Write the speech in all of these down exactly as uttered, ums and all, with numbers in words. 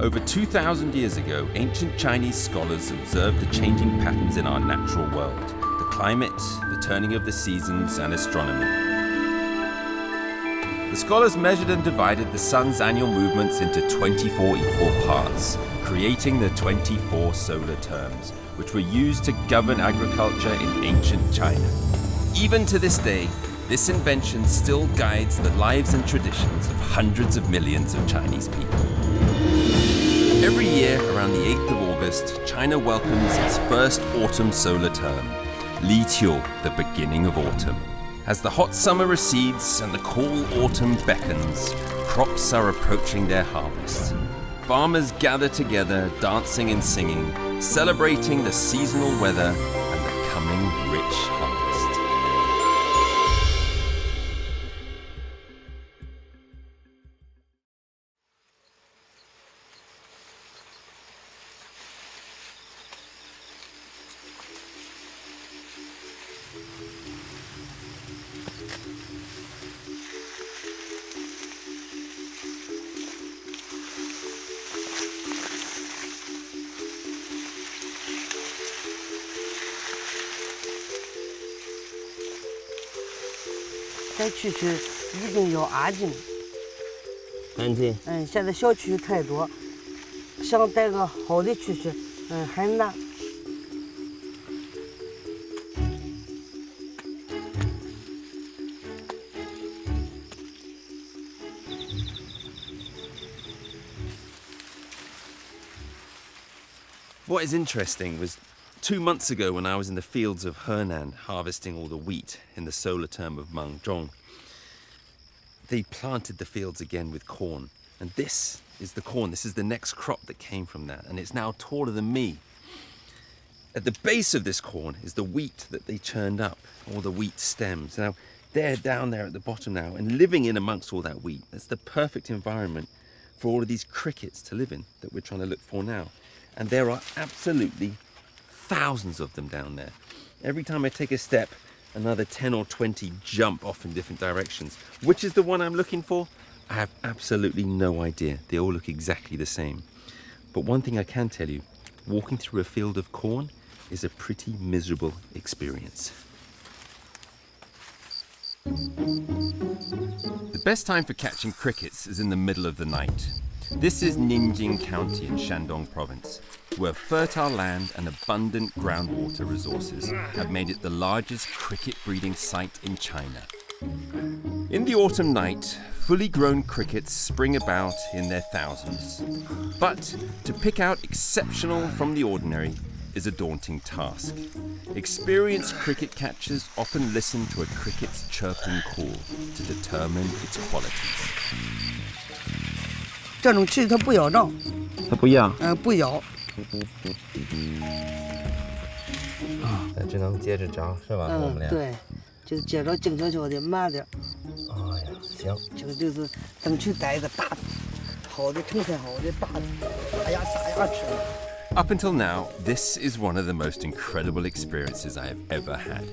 Over two thousand years ago, ancient Chinese scholars observed the changing patterns in our natural world, the climate, the turning of the seasons, and astronomy. The scholars measured and divided the sun's annual movements into twenty-four equal parts, creating the twenty-four solar terms, which were used to govern agriculture in ancient China. Even to this day, this invention still guides the lives and traditions of hundreds of millions of Chinese people. Every year, around the eighth of August, China welcomes its first autumn solar term, Li Qiu, the beginning of autumn. As the hot summer recedes and the cool autumn beckons, crops are approaching their harvest. Farmers gather together, dancing and singing, celebrating the seasonal weather and the coming rich harvest. 该蛐蛐一定要安静。 安静。 嗯，现在小蛐蛐太多，想逮个好的蛐蛐，嗯，很难。 What is interesting was two months ago when I was in the fields of Henan harvesting all the wheat in the solar term of Mangzhong, they planted the fields again with corn. And this is the corn. This is the next crop that came from that. And it's now taller than me. At the base of this corn is the wheat that they churned up, all the wheat stems. Now, they're down there at the bottom now and living in amongst all that wheat. That's the perfect environment for all of these crickets to live in that we're trying to look for now. And there are absolutely thousands of them down there. Every time I take a step, another ten or twenty jump off in different directions. Which is the one I'm looking for? I have absolutely no idea. They all look exactly the same. But one thing I can tell you, walking through a field of corn is a pretty miserable experience. The best time for catching crickets is in the middle of the night. This is Ningjin County in Shandong Province, where fertile land and abundant groundwater resources have made it the largest cricket breeding site in China. In the autumn night, fully grown crickets spring about in their thousands. But to pick out exceptional from the ordinary is a daunting task. Experienced cricket catchers often listen to a cricket's chirping call to determine its qualities. 这种蛐蛐它不咬人， 它不咬， 嗯，不咬。 咱只能接着着，是吧？我们嗯， 俩。 对，就接着静悄悄的，慢点。 哎呀，行。 这个就是争取逮一个大的，好的成片好的大的，大牙大牙齿。 Up until now, this is one of the most incredible experiences I have ever had.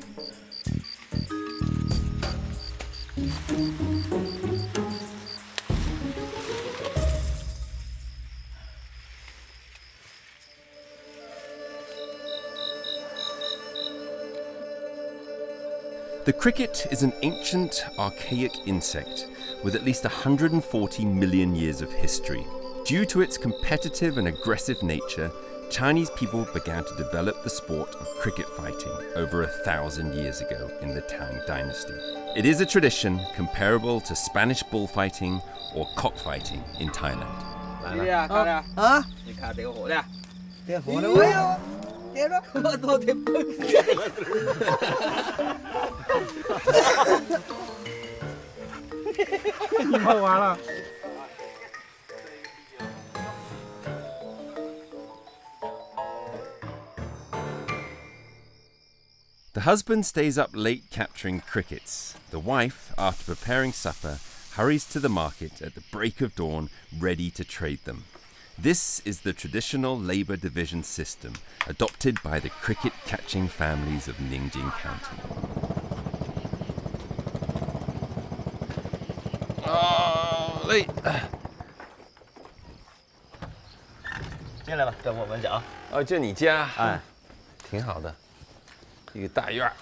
The cricket is an ancient, archaic insect with at least one hundred forty million years of history. Due to its competitive and aggressive nature, Chinese people began to develop the sport of cricket fighting over a thousand years ago in the Tang Dynasty. It is a tradition comparable to Spanish bullfighting or cockfighting in Thailand. 啊啊！ 你看逮好的， 逮好的，我要逮着，我都得蹦。 你跑完了。 The husband stays up late capturing crickets. The wife, after preparing supper, hurries to the market at the break of dawn, ready to trade them. This is the traditional labor division system adopted by the cricket-catching families of Ningjin County. Oh, late. 进来吧，这我们家。 哦，这你家？ 哎， 挺好的，一个大院儿。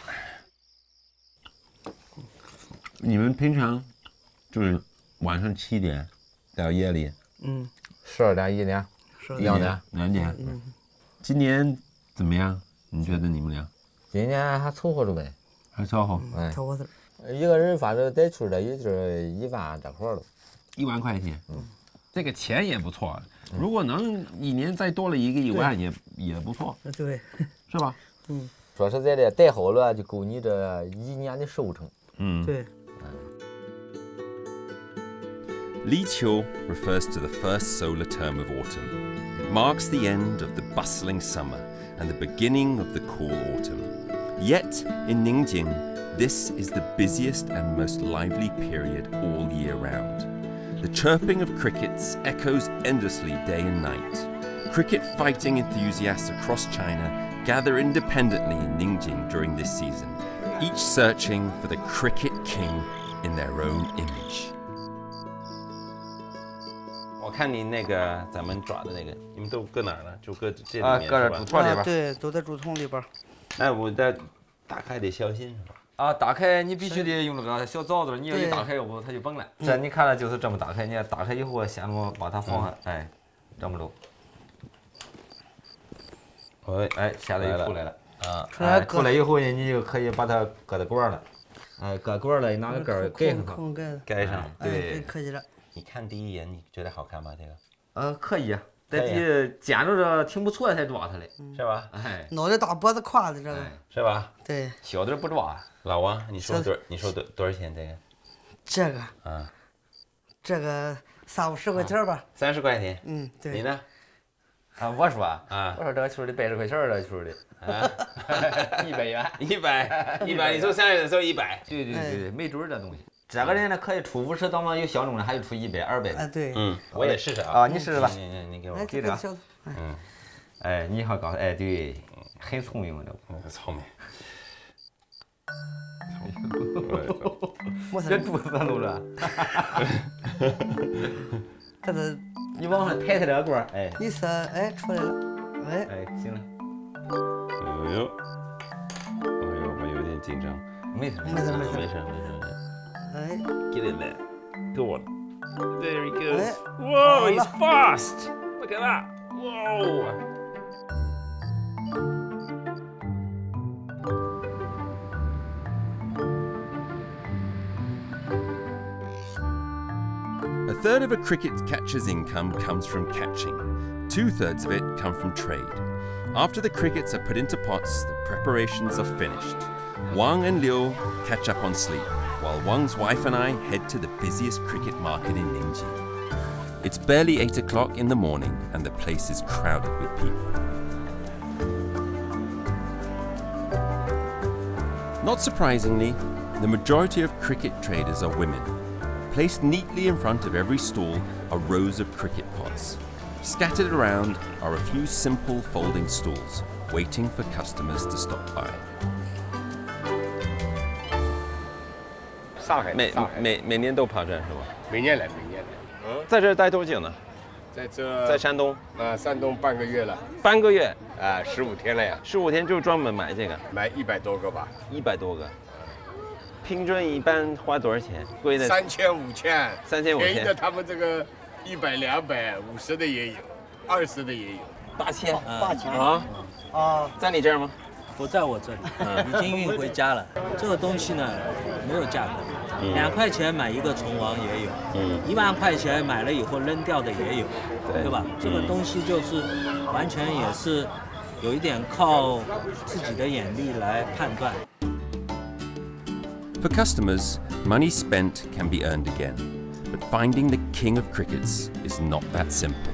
你们平常就是晚上七点到夜里嗯， 十二点一点， 是两点。 两点。 嗯， 今年怎么样？你觉得你们俩今年还凑合着呗， 还凑合？ 哎， 凑合事儿。 一个人反正得出的也就是一万这块了。 一万块钱，嗯，这个钱也不错。如果能一年再多了一个一万也也不错， 对， 是吧？ 嗯， 说实在的，带好了就够你这一年的收成。 嗯， 对。 Li Qiu refers to the first solar term of autumn. It marks the end of the bustling summer and the beginning of the cool autumn. Yet, in Ningjin, this is the busiest and most lively period all year round. The chirping of crickets echoes endlessly day and night. Cricket fighting enthusiasts across China gather independently in Ningjin during this season, each searching for the cricket king in their own image. 我看你那个咱们抓的那个，你们都搁哪儿了？就搁这里面、啊、搁这竹筒里边、 啊。对，都在竹筒里边。 哎，我这打开得小心是吧？ 啊，打开你必须得用那个小凿子，你要一打开，要不它就崩了。这你看了就是这么打开，你打开以后先我把它放下，嗯、哎，这么着。哎哎，现在就出来了。啊，出来出来以后呢，你就可以把它搁在罐了。哎，搁罐了，拿个盖儿盖上它。 盖上，对， 可以了。 你看第一眼，你觉得好看吗？这个？ 呃，可以，在地捡着着挺不错才抓它的， 是吧？ 哎， 脑袋大脖子胯的这个， 是吧？ 对， 小的不抓。 老王，你说多，你说多多少钱这个？ 这个啊， 这个三五十块钱吧。 三十块钱。 嗯，对。 你呢？ 啊，我说啊， 我说这个球的百十块钱儿，这球的啊，一百元， 一百，一百，你说三十，说一百。 对对对对，没准儿这东西。这个人呢，可以出五十，当然有小众的，还有出一百、二百的。 啊，对。 嗯，我也试试啊。 啊，你试试吧。 你你你给我。 哎， 对的。 嗯。 哎，你好，告诉，哎，对，很聪明这个。聪明。 这肚子上都了。 这是你往上抬抬这个罐儿，哎。 你说，哎，出来了，哎。 哎，行了。 哎呦，哎呦，我有点紧张。 没事， 没事，没事， 没事，没事。 哎 Get in there. Go on. There he goes. 哎 Whoa, he's fast. Look at that. Whoa. A third of a cricket catcher's income comes from catching. Two-thirds of it come from trade. After the crickets are put into pots, the preparations are finished. Wang and Liu catch up on sleep, while Wang's wife and I head to the busiest cricket market in Ningjin. It's barely eight o'clock in the morning and the place is crowded with people. Not surprisingly, the majority of cricket traders are women. Placed neatly in front of every stall are rows of cricket pots. Scattered around are a few simple folding stools, waiting for customers to stop by. 上海， 每每每年都跑这是吧？ 每年来，每年来。 嗯，在这儿待多久呢？ 在这， 在山东。 啊，山东半个月了。 半个月？ 啊，十五天了呀。 十五天就专门买这个？ 买一百多个吧。 一百多个。平均一般花多少钱？贵的？ 三千五千。 三千五千。 便宜的他们这个一百、两百、五十的也有，二十的也有。 八千。 八千。 啊啊， 在你这儿吗？ 不在我这里，已经运回家了。这个东西呢，没有价格，两块钱买一个虫王也有，嗯，一万块钱买了以后扔掉的也有，对吧？这个东西就是完全也是有一点靠自己的眼力来判断。 For customers, money spent can be earned again, but finding the king of crickets is not that simple.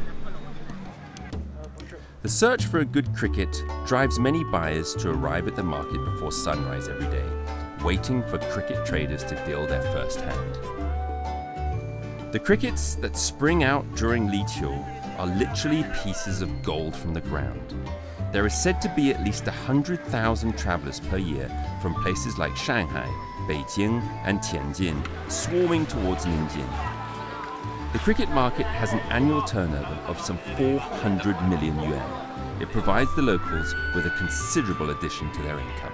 The search for a good cricket drives many buyers to arrive at the market before sunrise every day, waiting for cricket traders to deal their first hand. The crickets that spring out during Li Qiu are literally pieces of gold from the ground. There is said to be at least one hundred thousand travelers per year from places like Shanghai, Beijing and Tianjin swarming towards Ningjin. The cricket market has an annual turnover of some four hundred million yuan. It provides the locals with a considerable addition to their income.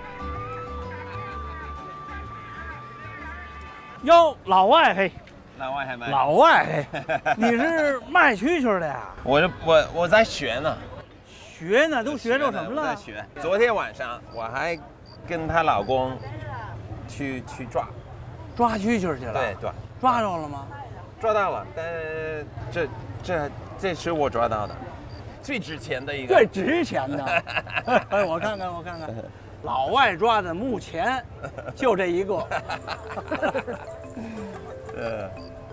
哟，老外嘿， 老外还卖？ 老外嘿，你是卖蛐蛐的呀？ 我我我在学呢， 学呢，都学着什么了？ 我在学。昨天晚上我还跟她老公去去抓抓蛐蛐去了。 对，抓抓着了吗？ 抓到了，但这这这是我抓到的，最值钱的一个。 最值钱的。哎，我看看，我看看，老外抓的目前就这一个。 呃，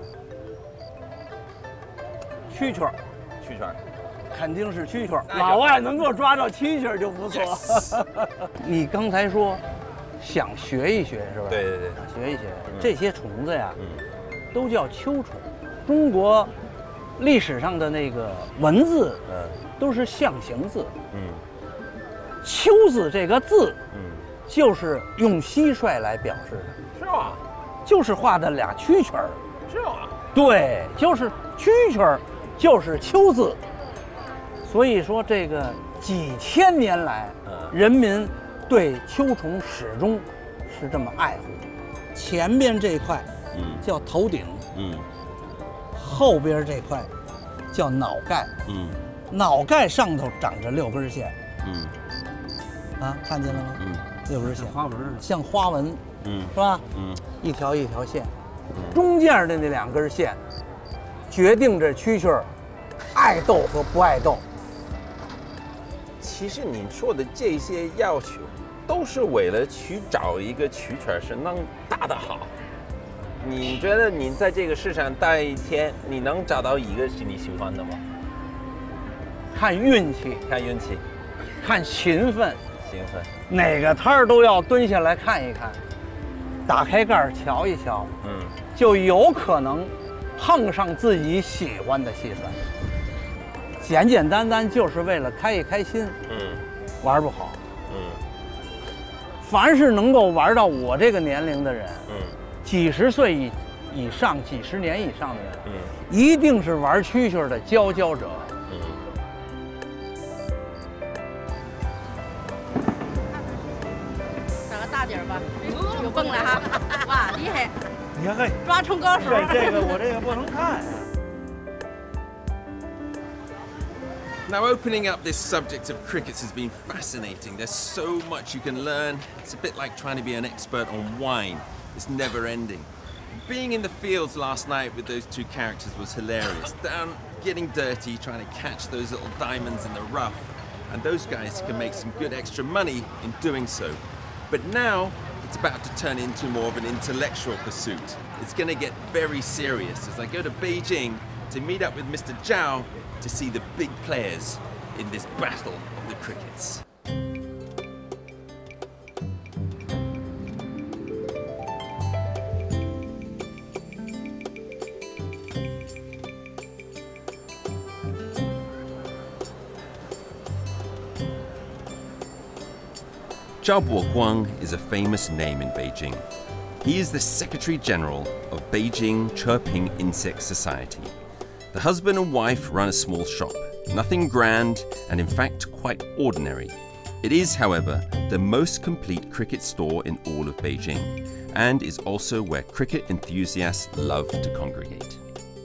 蛐蛐儿， 蛐蛐儿， 肯定是蛐蛐儿。老外能够抓到蛐蛐儿就不错。Yes. 你刚才说想学一学是吧？ 对对对， 想学一学、嗯、这些虫子呀，嗯、都叫秋虫。中国历史上的那个文字，嗯，都是象形字。嗯，秋字这个字，嗯，就是用蟋蟀来表示的。 是吧？ 就是画的俩蛐蛐儿。 是吗？ 对，就是蛐蛐儿，就是秋字。所以说，这个几千年来，嗯、人民对秋虫始终是这么爱护。前边这块，嗯，叫头顶，嗯，后边这块叫脑盖，嗯，脑盖上头长着六根线，嗯，啊，看见了吗？嗯，六根线，花纹像花纹，嗯，是吧？嗯，一条一条线，中间的那两根线，决定着蛐蛐儿爱斗和不爱斗。 其实你说的这些要求，都是为了去找一个蛐蛐儿是能打得好。你觉得你在这个市场待一天，你能找到一个是你喜欢的吗？ 看运气， 看运气， 看勤奋， 勤奋。 哪个摊儿都要蹲下来看一看，打开盖儿瞧一瞧，嗯，就有可能碰上自己喜欢的蟋蟀。简简单单就是为了开一开心，嗯，玩不好，嗯。凡是能够玩到我这个年龄的人，嗯，几十岁以以上、几十年以上的人，嗯，一定是玩蛐蛐的佼佼者。嗯。 打个大点儿吧，有蹦了哈！哇，厉害！ 你看， 抓虫高手。 这个我这个不能看。 Now, opening up this subject of crickets has been fascinating. There's so much you can learn. It's a bit like trying to be an expert on wine. It's never ending. Being in the fields last night with those two characters was hilarious. Down, getting dirty, trying to catch those little diamonds in the rough. And those guys can make some good extra money in doing so. But now, it's about to turn into more of an intellectual pursuit. It's going to get very serious as I go to Beijing to meet up with Mister Zhao to see the big players in this battle of the crickets. Zhao Boguang is a famous name in Beijing. He is the Secretary General of Beijing Chirping Insect Society. The husband and wife run a small shop, nothing grand and in fact quite ordinary. It is, however, the most complete cricket store in all of Beijing and is also where cricket enthusiasts love to congregate.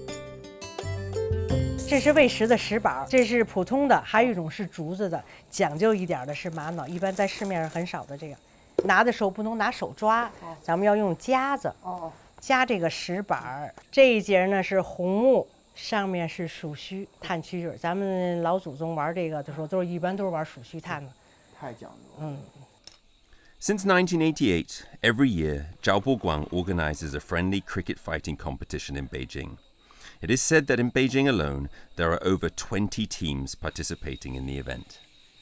这是喂食的石板，这是普通的，还有一种是竹子的，讲究一点的是玛瑙，一般在市面上很少的这个。拿的时候不能拿手抓，咱们要用夹子，夹这个石板。这一节呢是红木。上面是鼠须炭蛐蛐，咱们老祖宗玩这个的时候，都是一般都是玩鼠须炭的， 太讲究了。 嗯。 Since nineteen eighty-eight, every year, Zhao Boguang organizes a friendly cricket fighting competition in Beijing. It is said that in Beijing alone, there are over twenty teams participating in the event.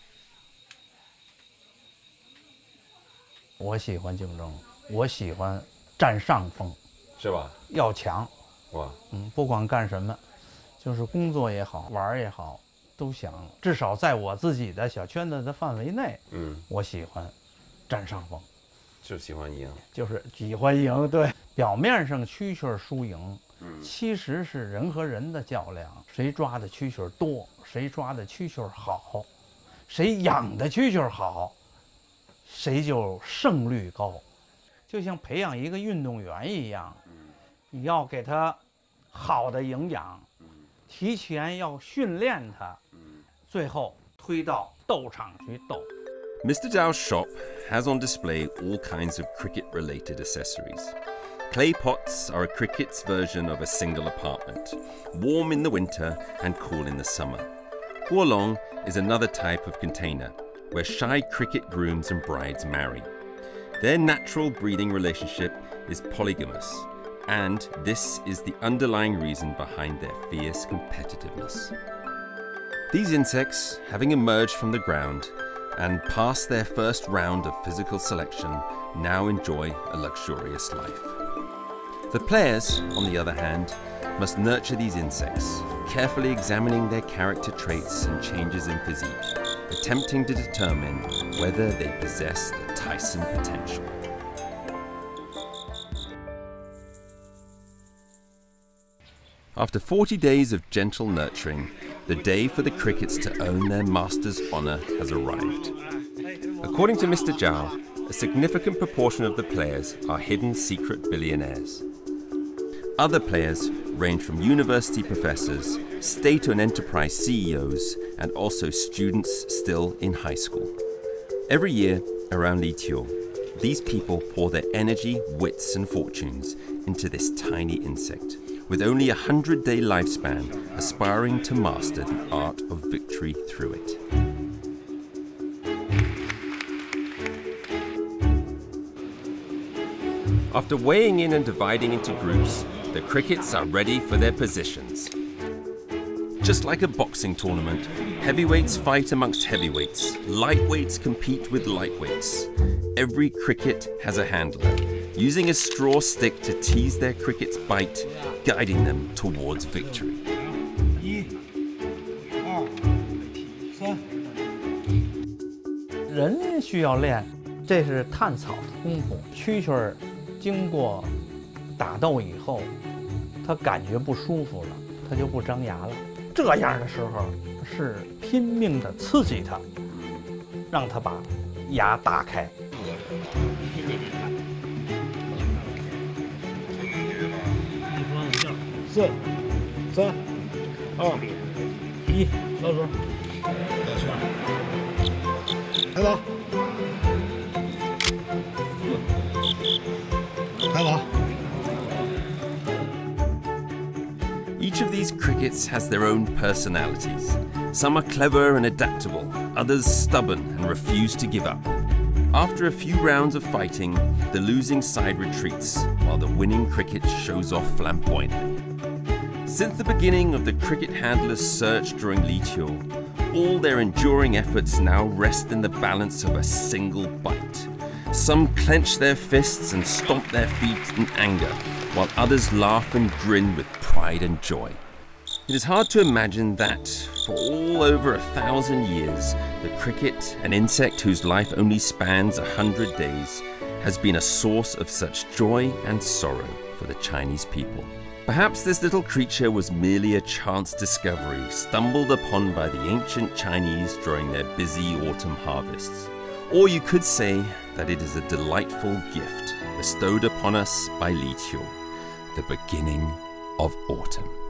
我喜欢竞争，我喜欢占上风， 是吧？ 要强。 哇， 嗯，不管干什么，就是工作也好，玩也好，都想至少在我自己的小圈子的范围内，嗯，我喜欢占上风， 就喜欢赢， 就是喜欢赢。对，表面上蛐蛐输赢， 其实是人和人的较量，谁抓的蛐蛐多，谁抓的蛐蛐好，谁养的蛐蛐好，谁就胜率高。就像培养一个运动员一样，你要给他好的营养，提前要训练他，最后推到斗场去斗。 Mister Zhao's shop has on display all kinds of cricket-related accessories. Clay pots are a cricket's version of a single apartment, warm in the winter and cool in the summer. Guolong is another type of container, where shy cricket grooms and brides marry. Their natural breeding relationship is polygamous, and this is the underlying reason behind their fierce competitiveness. These insects, having emerged from the ground and passed their first round of physical selection, now enjoy a luxurious life. The players, on the other hand, must nurture these insects, carefully examining their character traits and changes in physique, attempting to determine whether they possess the Tyson potential. After forty days of gentle nurturing, the day for the crickets to own their master's honor has arrived. According to Mister Zhao, a significant proportion of the players are hidden secret billionaires. Other players range from university professors, state and enterprise C E Os, and also students still in high school. Every year, around Li Qiu, these people pour their energy, wits, and fortunes into this tiny insect, with only a hundred-day lifespan, aspiring to master the art of victory through it. After weighing in and dividing into groups, the crickets are ready for their positions. Just like a boxing tournament, heavyweights fight amongst heavyweights, lightweights compete with lightweights. Every cricket has a handler, using a straw stick to tease their cricket's bite, guiding them towards victory. 人需要练，这是探草的功夫。蛐蛐儿经过打斗以后，它感觉不舒服了，它就不张牙了。这样的时候是拼命的刺激它，让它把牙打开。四、三、二、一，倒数。开走。开走。 Each of these crickets has their own personalities. Some are clever and adaptable, others stubborn and refuse to give up. After a few rounds of fighting, the losing side retreats, while the winning cricket shows off flamboyantly. Since the beginning of the cricket handler's search during Li Qiu, all their enduring efforts now rest in the balance of a single bite. Some clench their fists and stomp their feet in anger, while others laugh and grin with pride and joy. It is hard to imagine that, for all over a thousand years, the cricket, an insect whose life only spans a hundred days, has been a source of such joy and sorrow for the Chinese people. Perhaps this little creature was merely a chance discovery stumbled upon by the ancient Chinese during their busy autumn harvests. Or you could say that it is a delightful gift bestowed upon us by Li Qiu, the beginning of autumn.